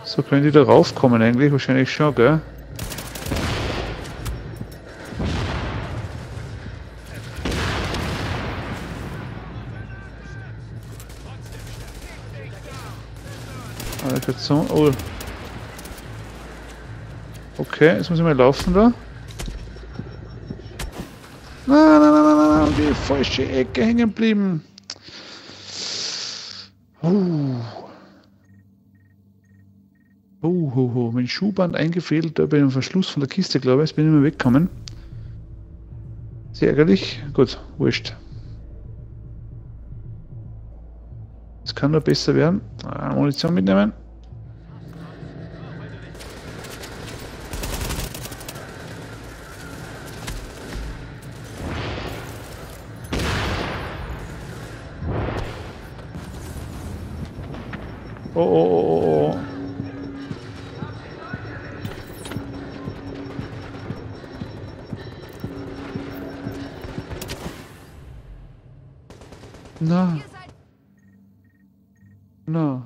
So können die da raufkommen eigentlich, wahrscheinlich schon, gell? So, oh. Okay, jetzt muss ich mal laufen da. Nein, nein, nein, nein, nein, die falsche Ecke hängen geblieben. Mein Schuhband eingefädelt, da bei dem Verschluss von der Kiste, glaube ich. Jetzt bin ich nicht mehr weggekommen. Sehr ärgerlich. Gut, wurscht. Es kann nur besser werden. Munition mitnehmen. Oh, oh, oh, oh. Na. Na.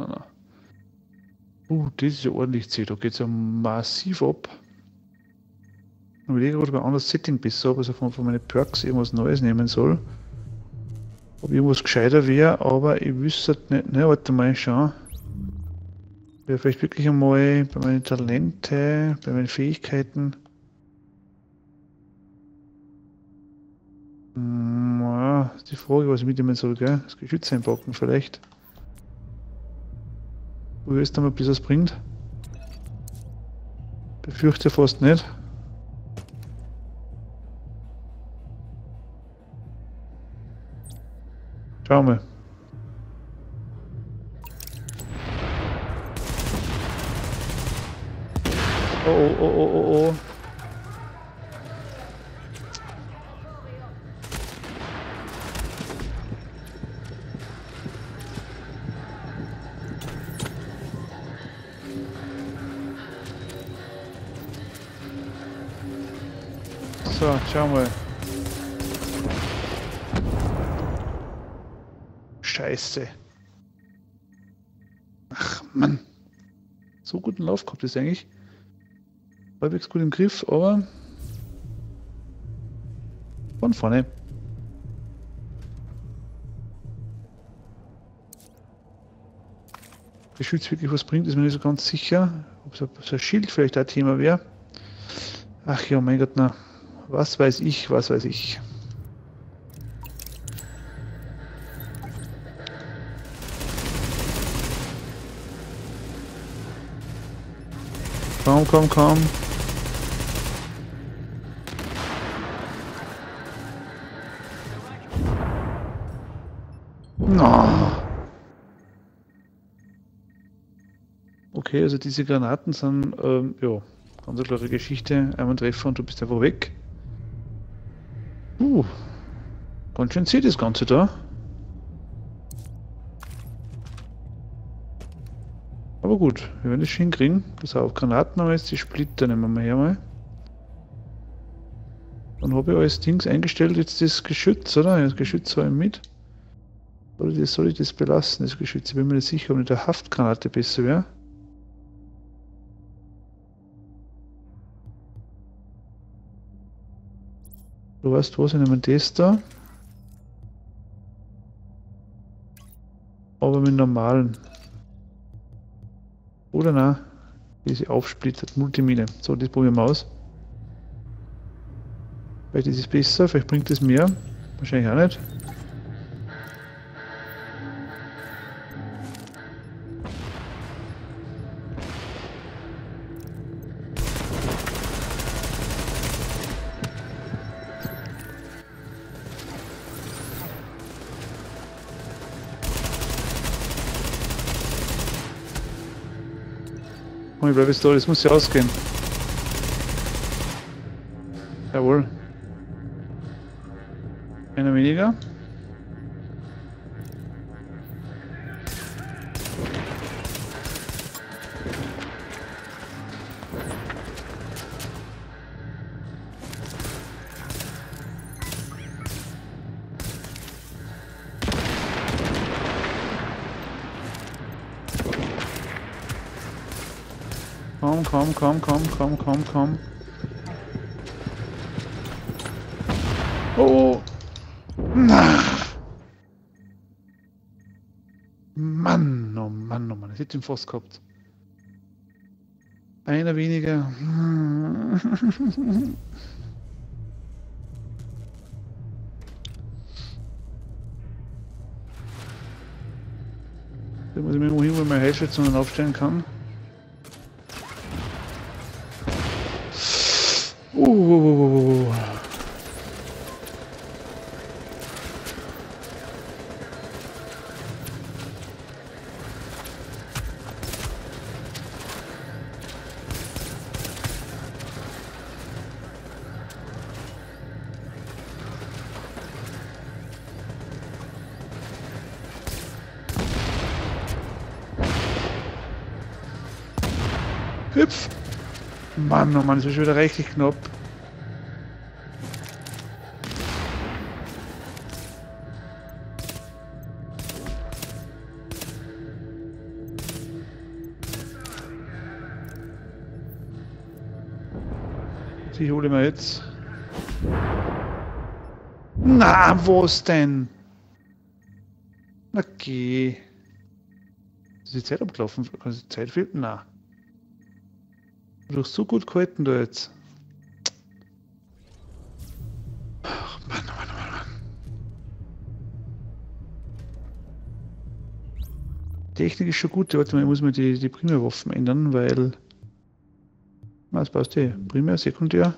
Das ist ja ordentlich zäh. Da geht es ja massiv ab. Ich überlege, ob ich ein anderes Setting besser habe, also von meinen Perks irgendwas Neues nehmen soll. Ob irgendwas gescheiter wäre, aber ich wüsste nicht. Ne, warte mal, schauen. Wäre vielleicht wirklich einmal bei meinen Talente, bei meinen Fähigkeiten. Ja, die Frage, was ich mitnehmen soll, gell? Das Geschütz einpacken vielleicht. Wo ist da mal, bis es bringt? Befürchte fast nicht. Schau mal. Oh, oh, oh, oh, oh. So, schau mal. Scheiße. Ach Mann. So guten Lauf gehabt ist eigentlich. Halbwegs gut im Griff, aber von vorne. Geschütz wirklich was bringt, ist mir nicht so ganz sicher. Ob so ein Schild vielleicht ein Thema wäre. Ach ja, mein Gott, na. Was weiß ich, was weiß ich. Komm, komm, komm. No. Okay, also diese Granaten sind, ja, ganz eine klare Geschichte. Einmal Treffer und du bist einfach weg. Ganz schön zäh das Ganze da. Aber gut, wir werden das schon hinkriegen. Pass auf, Granaten haben wir jetzt, die Splitter nehmen wir mal her mal. Dann habe ich als Dings eingestellt, jetzt das Geschütz, oder? Ja, das Geschütz habe ich mit. Oder soll ich das belassen, das Geschütz? Ich bin mir nicht sicher, ob nicht eine Haftgranate besser wäre. Du weißt was, ich nehme das da. Aber mit normalen. Oder nein, diese aufsplittert Multimine. So, das probieren wir aus. Vielleicht ist es besser, vielleicht bringt es mehr. Wahrscheinlich auch nicht. Komm, ich bleibe jetzt da, das muss ja ausgehen. Jawohl. Einer weniger. Komm, komm, komm, komm, komm, komm, komm. Oh! Na! Mann, oh Mann, oh Mann. Ich hätte ihn fast gehabt. Einer weniger. Da muss ich mir irgendwo hin, wo ich meine Heilschätzungen aufstellen kann. Hüpf! Mann, oh Mann, das ist schon wieder richtig knapp. Die hole ich mir jetzt. Na, was denn? Okay. Ist die Zeit abgelaufen? Also die Zeit fehlt? Na. Du hast so gut gehalten da jetzt. Ach, Mann, Mann, Mann, Mann. Technik ist schon gut. Warte mal, ich muss mir die Primärwaffen ändern, weil... Was passt die? Primär, Sekundär?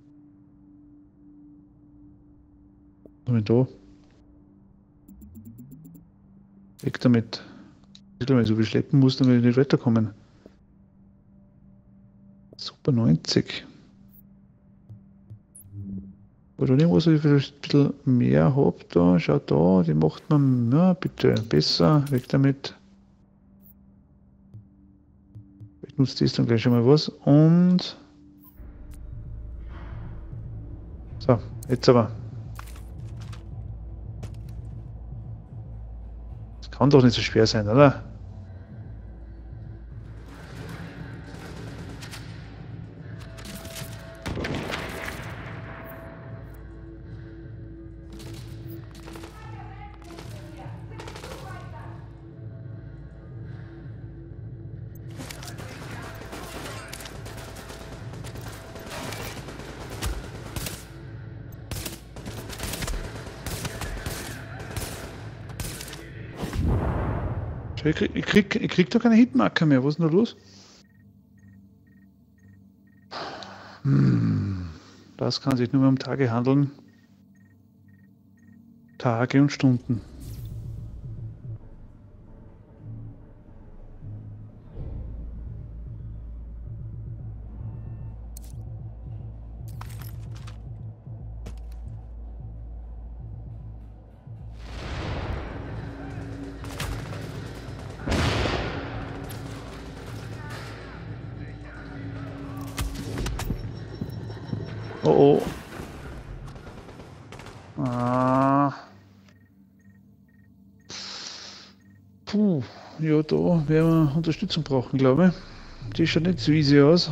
Moment da. Weg damit. Wenn ich so viel schleppen muss, dann will ich nicht weiterkommen. Super 90. Oder irgendwas, was ich vielleicht ein bisschen mehr habe da. Schau da, die macht man, ja, bitte besser. Weg damit. Ich nutze das dann gleich schon mal was. Und. So, jetzt aber. Das kann doch nicht so schwer sein, oder? Ich krieg doch keine Hitmarker mehr. Was ist denn da los? Das kann sich nur mehr um Tage handeln. Tage und Stunden. Oh oh. Ah. Puh. Ja, da werden wir Unterstützung brauchen, glaube ich. Die schaut nicht so easy aus.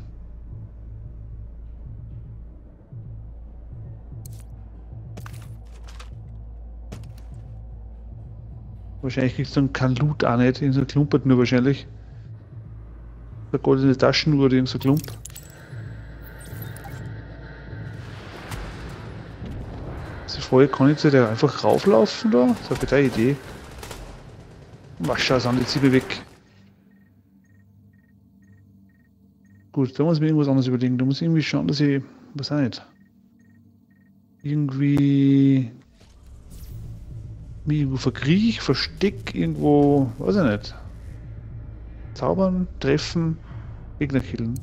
Wahrscheinlich kriegst du dann kein Loot auch nicht. Irgend so klumpert nur wahrscheinlich. Der goldene Taschenuhr oder irgend so Klump. Die Frage, kann ich da einfach rauflaufen da? Das ist eine gute Idee. Was, schau, sind die Zwiebel weg. Gut, da muss ich mir irgendwas anderes überlegen. Da muss ich irgendwie schauen, dass ich, was auch nicht, irgendwie mich irgendwo verkriech, versteck, irgendwo, weiß ich nicht. Zaubern, treffen, Gegner killen.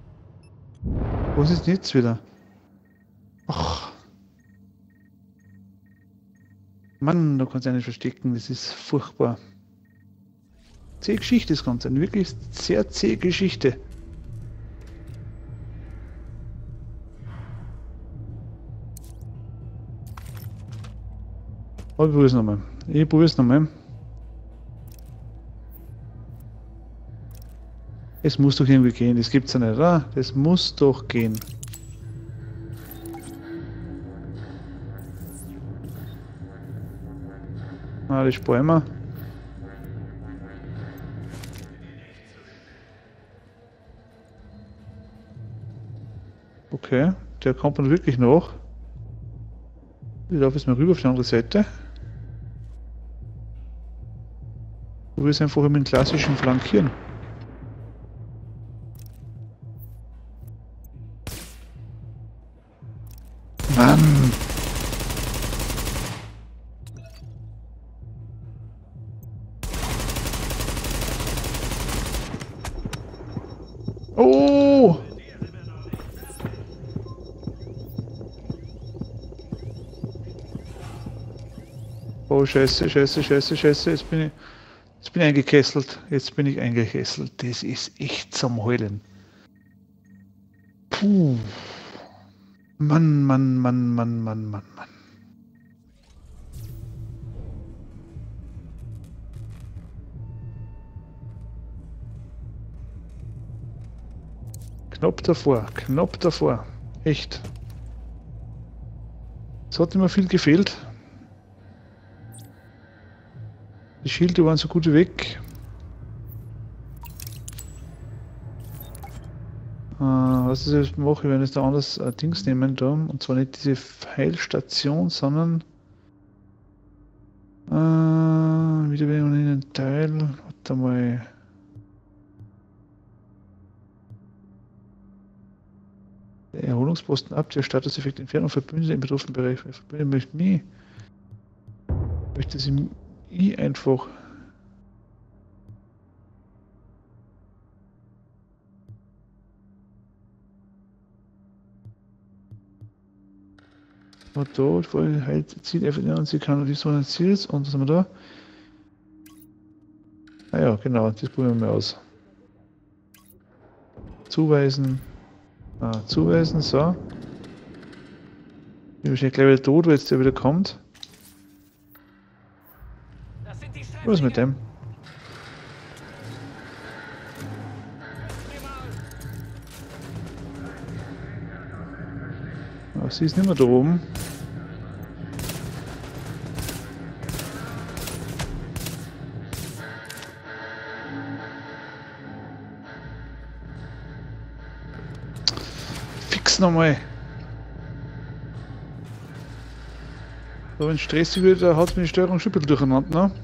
Was ist denn jetzt wieder? Ach. Mann, da kannst du nicht verstecken, das ist furchtbar. Zähe Geschichte das Ganze, eine wirklich sehr zähe Geschichte. Aber ich probiere es nochmal. Ich probiere es nochmal. Es muss doch irgendwie gehen, das gibt's ja nicht, oder? Das muss doch gehen. Ah, das sparen wir. Okay, der kommt man wirklich noch. Ich laufe jetzt mal rüber auf die andere Seite. Wo wir es einfach mit dem klassischen Flankieren. Mann! Oh! Oh, scheiße, scheiße, scheiße, scheiße. Jetzt bin ich eingekesselt. Jetzt bin ich eingekesselt. Das ist echt zum Heulen. Puh. Mann, Mann, Mann, Mann, Mann, Mann, Mann. Knapp davor, knapp davor. Echt. Es hat immer viel gefehlt. Die Schilde waren so gut wie weg. Was ich jetzt mache, wenn ich da anders Dings nehmen da, und zwar nicht diese Heilstation, sondern wieder in einen Teil. Warte mal. Der Erholungsposten ab, der Statuseffekt Entfernung Verbündete im betroffenen Bereich. Verbündete möchte nie. Möchte sie einfach. Und dort, wo halt Ziel definieren und sie kann die so ein Ziel ist. Und was haben wir da? Ah ja, genau, das probieren wir mal aus. Zuweisen. Zuweisen, so. Ich bin wahrscheinlich gleich wieder tot, weil jetzt der wieder kommt. Was ist mit dem? Ach, sie ist nicht mehr da oben. Fix nochmal. So, wenn es stressig wird, da haut mir die Steuerung schon ein bisschen durcheinander. Ne?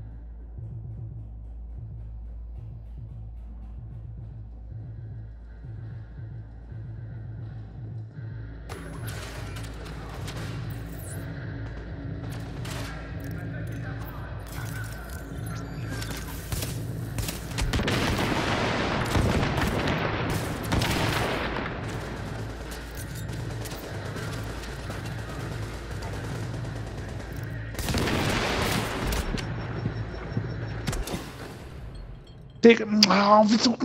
Wieso?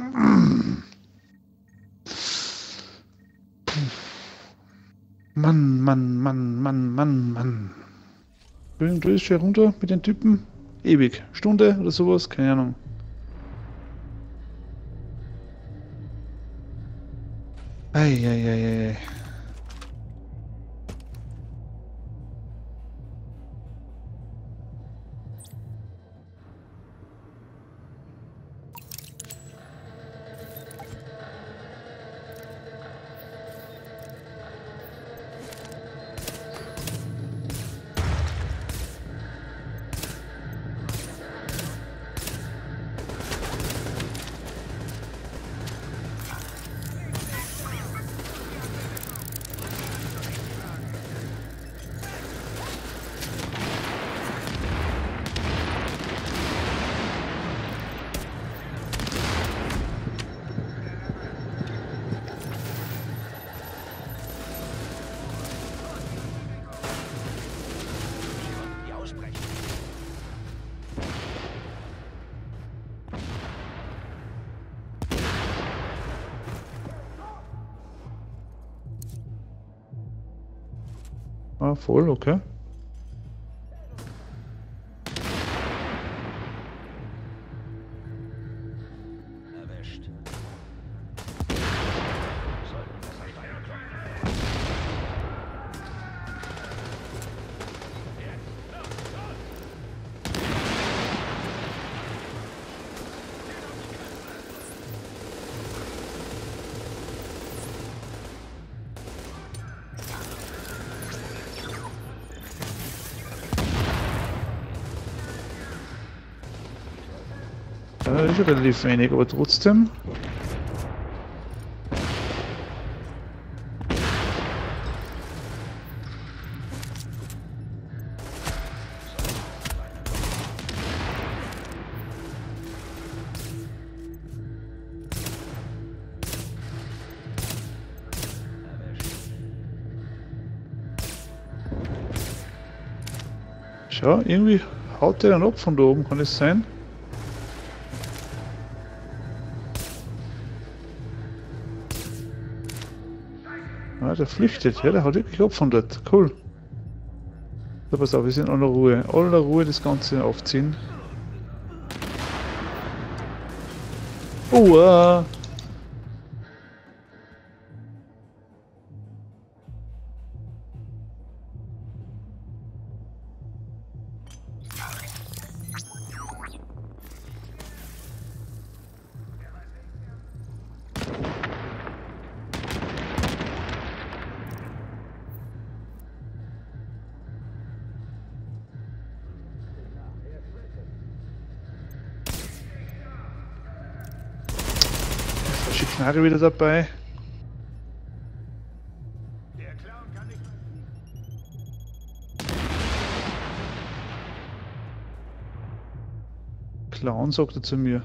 Mann, Mann, Mann, Mann, Mann, Mann. Du bist schon runter mit den Typen? Ewig. Stunde oder sowas? Keine Ahnung. Eieieiei. Ah, voll, okay. Erwischt. Ja, das ist relativ wenig, aber trotzdem. Schau, irgendwie haut der dann ab von da oben, kann es sein? Ah, der flüchtet, ja, der haut wirklich ab von dort. Cool. So, pass auf, wir sind in aller Ruhe. Aller Ruhe das Ganze aufziehen. Oh, falsche Knarre wieder dabei. Clown, sagt er zu mir.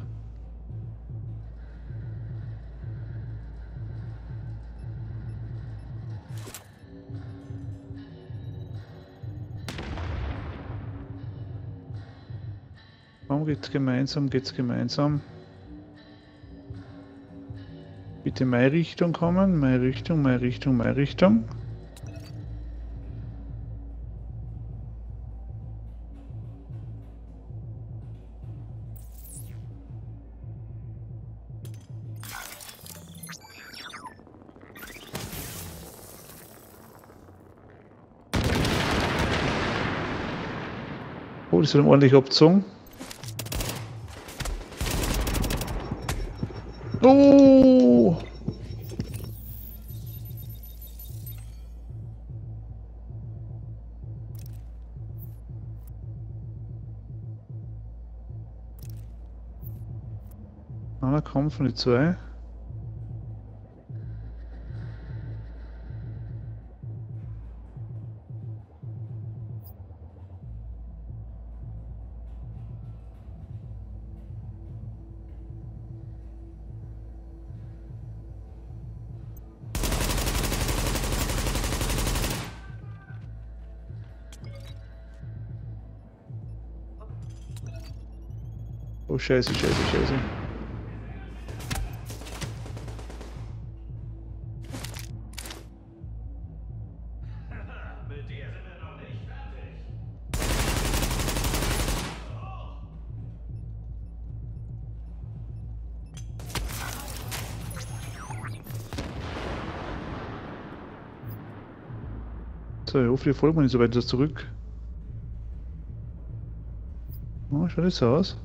Warum geht's gemeinsam, geht's gemeinsam? Bitte meine Richtung kommen, meine Richtung, meine Richtung, meine Richtung. Oh, das hat ihm ordentlich abgezogen. Oh! Einer kommt von den zwei. Oh, scheiße, scheiße, scheiße. Mit dir sind wir noch nicht fertig. So, ich hoffe, die folgen mir nicht so weit zurück. Oh, schaut jetzt so aus.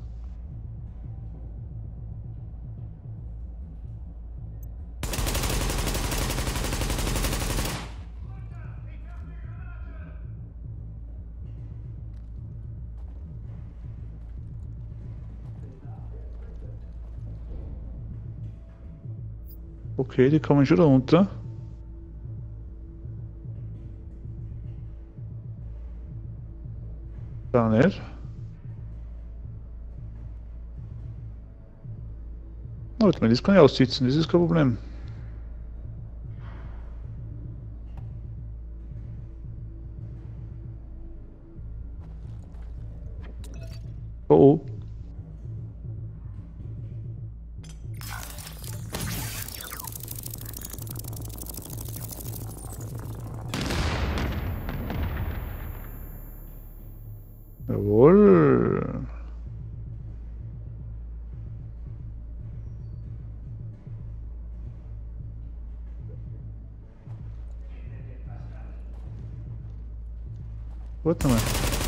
Okay, die kommen schon da runter. Da nicht. Oh, das kann ich aussitzen, das ist kein Problem. Oh oh. Jawohl. Warte mal.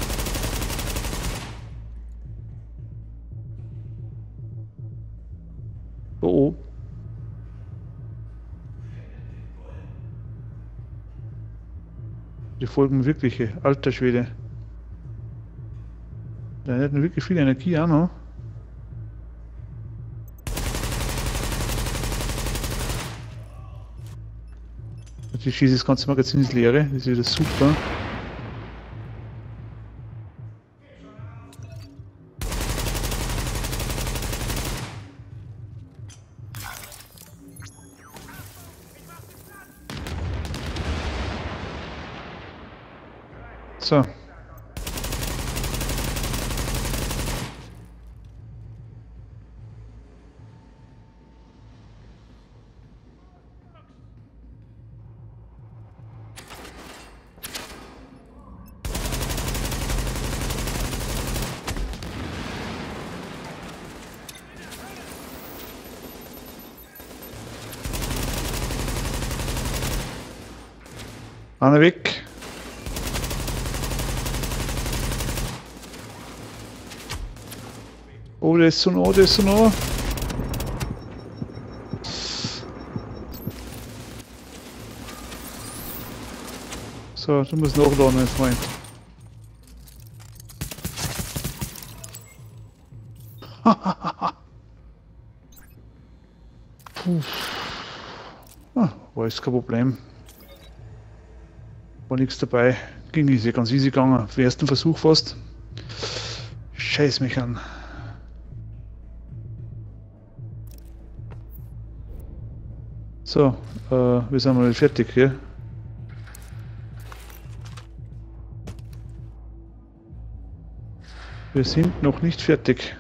Oh, oh. Die folgen wirkliche, alter Schwede. Da hätten wirklich viel Energie auch noch. Natürlich schießt das ganze Magazin ins Leere, das ist wieder super. So. Einer weg. Oh, der ist so nah, der ist so nah. So, du musst nachladen, mein Freund. Puh. Ah, war jetzt kein Problem. War nichts dabei. Ging ist ja ganz easy gegangen. Für den ersten Versuch fast. Scheiß mich an. So, wir sind mal fertig hier. Wir sind noch nicht fertig.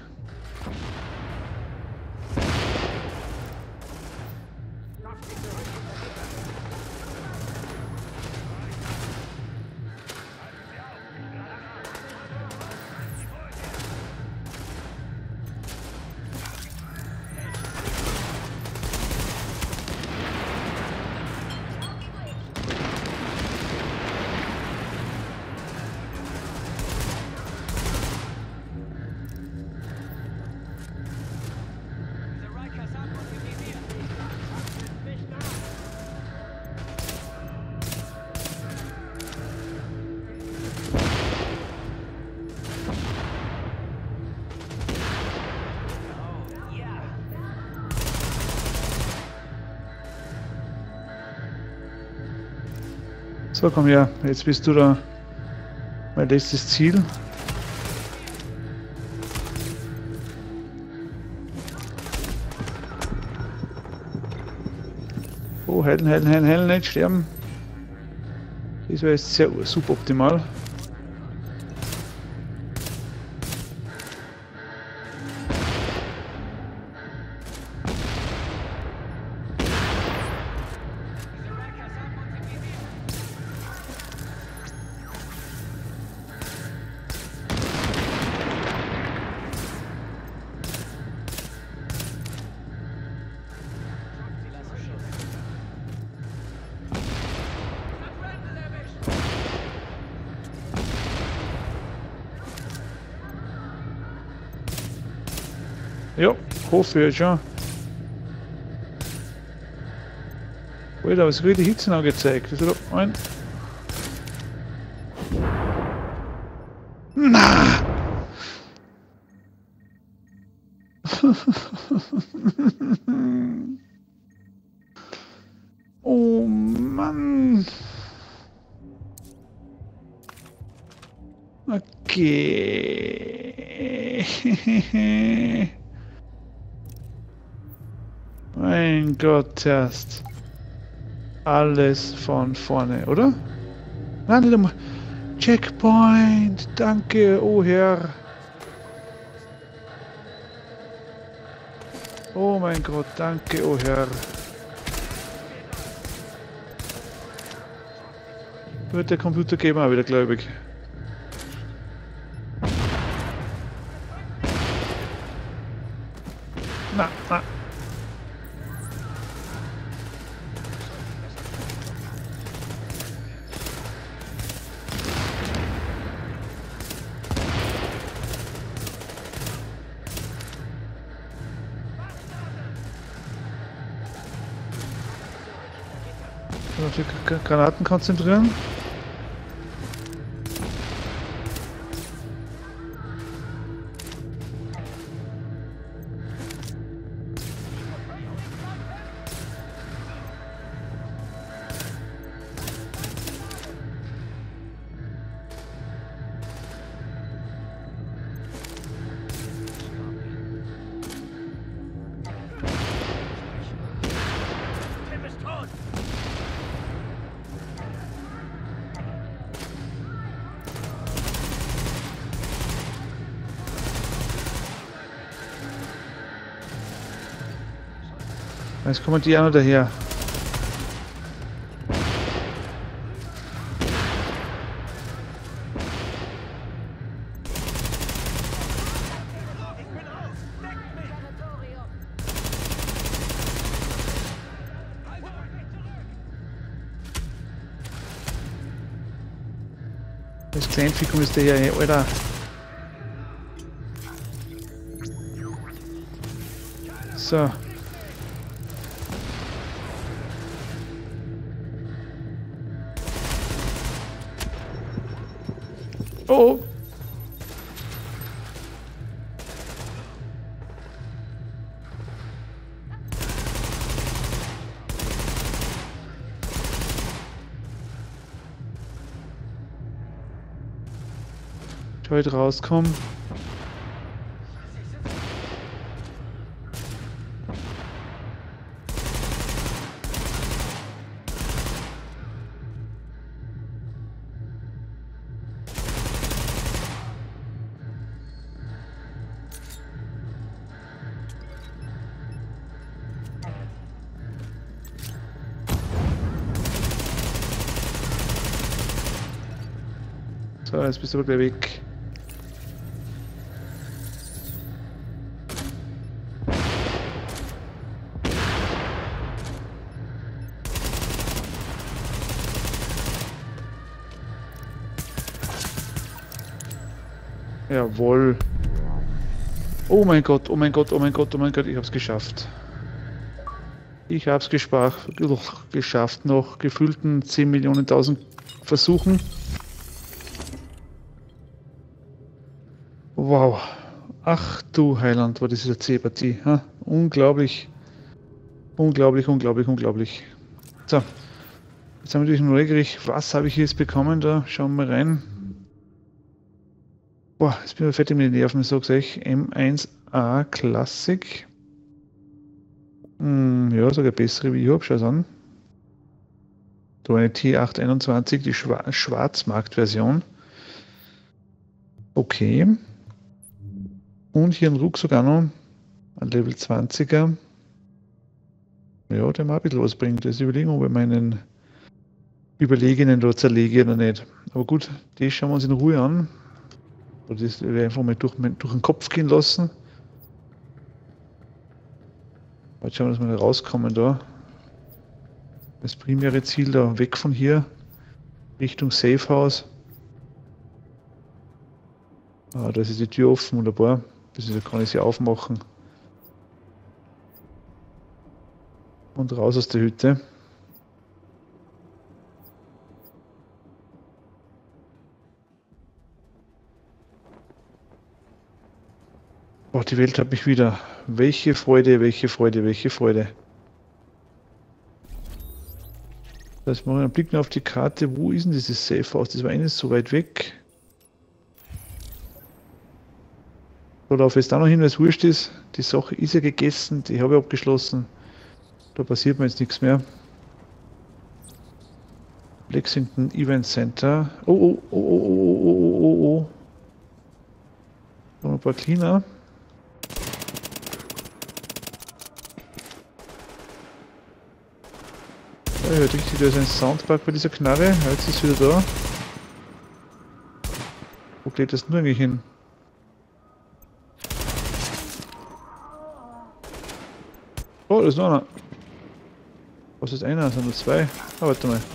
So, komm her, jetzt bist du da. Mein letztes Ziel. Oh, heilen, heilen, heilen, heilen, nicht sterben. Das war jetzt sehr suboptimal. Ja, hoffe ich schon. Alter, was wird die Hitze angezeigt? Das ist doch ein. Na! Oh Mann! Okay. Mein Gott, erst. Alles von vorne, oder? Nein, nicht einmal. Checkpoint! Danke, oh Herr! Oh mein Gott, danke, oh Herr! Wird der Computer geben auch wieder, glaube ich. Auf die Granaten konzentrieren. Tim ist tot! Jetzt kommen die auch noch daher. Das Kleinfickum ist der hier, Alter. So. Oh. Ich heute rauskommen. So, jetzt bist du aber gleich weg. Jawohl. Oh mein Gott, oh mein Gott, oh mein Gott, oh mein Gott, ich hab's geschafft. Ich hab's geschafft, nach gefühlten 10 Millionen 1000 Versuchen. Wow. Ach du Heiland, war das eine C-Partie. Unglaublich. Unglaublich, unglaublich, unglaublich. So. Jetzt haben wir natürlich neugierig, was habe ich jetzt bekommen? Da schauen wir rein. Boah, jetzt bin ich fertig mit den Nerven, so sage ich. M1A Classic. Ja, sogar bessere wie ich habe, schau es an. Da eine T821, die Schwarzmarkt-Version. Okay. Und hier ein Rucksack auch noch. Ein Level 20er. Ja, der mal ein bisschen was bringt. Das überlegen, ob ich meinen Überlegenen da zerlege oder nicht. Aber gut, das schauen wir uns in Ruhe an. Oder das werde ich einfach mal durch den Kopf gehen lassen. Jetzt schauen wir, dass wir rauskommen da. Das primäre Ziel da, weg von hier, Richtung Safe House. Ah, da ist die Tür offen, wunderbar. Da kann ich sie aufmachen. Und raus aus der Hütte. Boah, die Welt hat mich wieder. Welche Freude, welche Freude, welche Freude. Das heißt, machen wir einen Blick auf die Karte. Wo ist denn dieses Safe House? Das war eines so weit weg. So, da jetzt da noch hin, weil es wurscht ist. Die Sache ist ja gegessen, die habe ich abgeschlossen. Da passiert mir jetzt nichts mehr. Lexington Event Center. Oh, oh, oh, oh, oh, oh, oh, oh. Noch ein paar Cleaner. Ja, ich hört richtig, da ist ein Soundpack bei dieser Knarre. Jetzt ist es wieder da. Wo geht das nur eigentlich hin? Oh, da ist noch einer. Was ist einer? Das sind nur zwei. Ah, warte mal.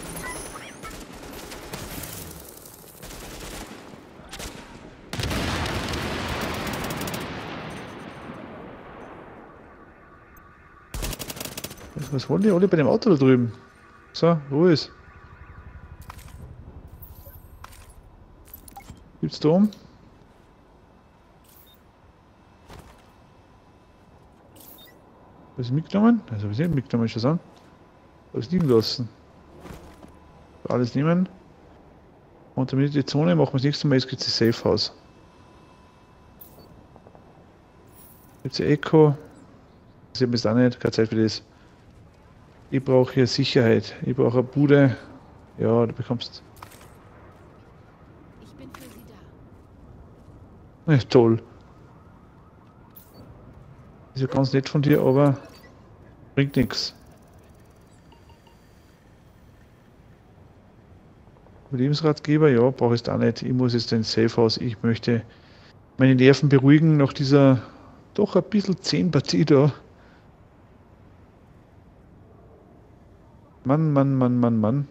Was wollen die alle bei dem Auto da drüben? So, wo ist? Gibt's da oben? Was ist mitgenommen? Also habe ich nicht mitgenommen, schon an. Was liegen lassen. Alles nehmen. Und damit die Zone machen wir das nächste Mal, jetzt gibt es das Safe House. Jetzt Echo. Das sieht man jetzt auch nicht, keine Zeit für das. Ich brauche hier Sicherheit. Ich brauche eine Bude. Ja, du bekommst. Ich bin für Sie da. Ja, toll. Ist ja ganz nett von dir, aber bringt nichts. Lebensratgeber, ja, brauche ich es auch nicht. Ich muss jetzt ins Safe House. Ich möchte meine Nerven beruhigen nach dieser doch ein bisschen zähen Partie da. Mann, Mann, Mann, Mann, Mann.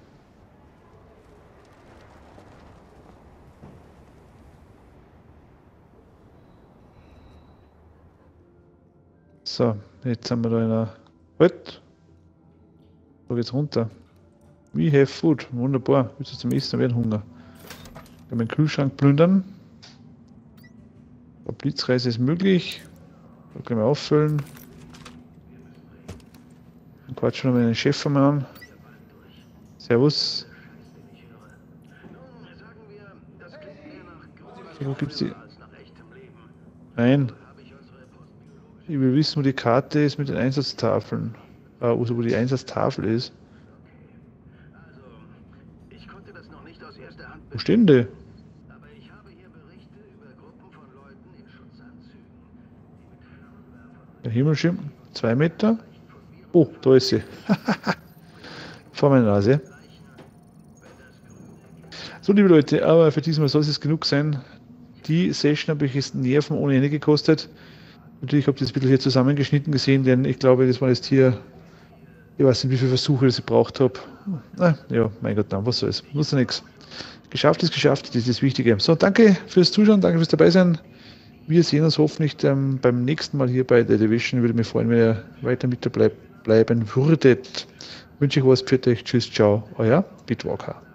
So, jetzt sind wir da in einer. Halt! Da geht's runter. We have food. Wunderbar. Willst du zum Essen? Wir haben Hunger. Ich kann meinen Kühlschrank plündern. Eine Blitzreise ist möglich. Da können wir auffüllen. Dann quatschen wir den Chef einmal an. Servus. So, wo gibt's die? Nein. Ich will wissen, wo die Karte ist mit den Einsatztafeln. Also wo die Einsatztafel ist. Wo stehen die? Der Himmelschirm, 2 Meter. Oh, da ist sie. Vor meiner Nase. So, liebe Leute, aber für diesmal soll es genug sein. Die Session habe ich jetzt Nerven ohne Ende gekostet. Natürlich habe ich das ein bisschen hier zusammengeschnitten gesehen, denn ich glaube, das war jetzt hier, ich weiß nicht, wie viele Versuche ich gebraucht habe. Ja, mein Gott, dann, was soll's. Muss ja nichts. Geschafft ist geschafft, das ist das Wichtige. So, danke fürs Zuschauen, danke fürs Dabeisein. Wir sehen uns hoffentlich beim nächsten Mal hier bei The Division. Würde mich freuen, wenn ihr weiter mit dabei bleiben würdet. Wünsche ich was für euch. Tschüss, ciao, euer Bitwalker.